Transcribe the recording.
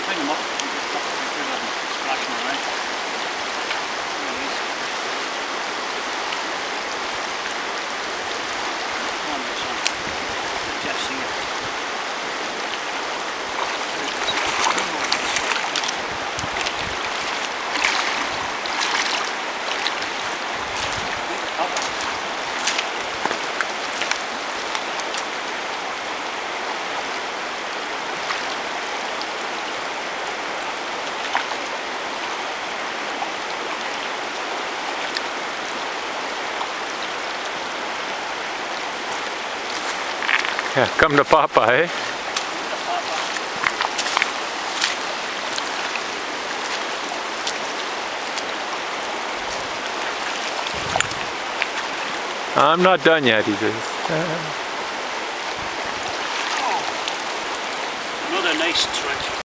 Clean them up. Get rid of them splashing around. There he is. Come on, my son. Jeff, see it. Yeah, come to Papa, eh? I'm not done yet, he says. Another nice trick.